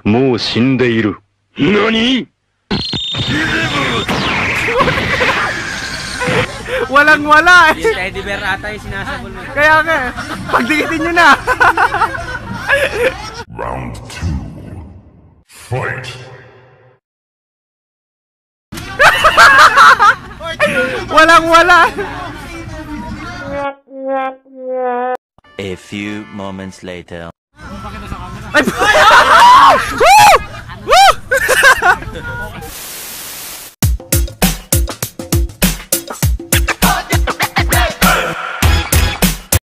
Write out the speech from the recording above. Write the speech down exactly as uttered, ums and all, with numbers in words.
もう死んでいる。何? Walang wala eh. Yung teddy bear ata yung sinasabol mo. Kaya nga, pagdikitin nyo na. Round two. Fight. Walang wala. A few moments later. Ay! Woo! Woo!